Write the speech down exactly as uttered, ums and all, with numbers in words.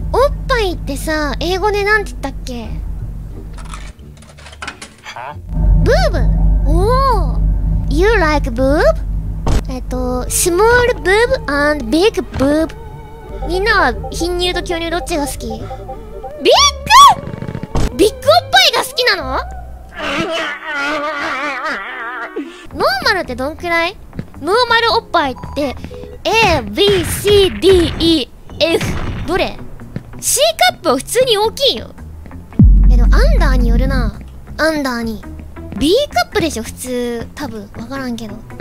おっぱいってさ、英語でなんて言ったっけ？ブーブ。おお。You like boob？ えっと、small boob and big boob。みんなは貧乳と巨乳どっちが好き？ビッグ！ビッグおっぱいが好きなの？ノーマルってどんくらい？ノーマルおっぱいって A、B、C、D、E、F どれ？ C カップは普通に大きいよ。けどアンダーによるな。アンダーに B カップでしょ普通。多分わからんけど。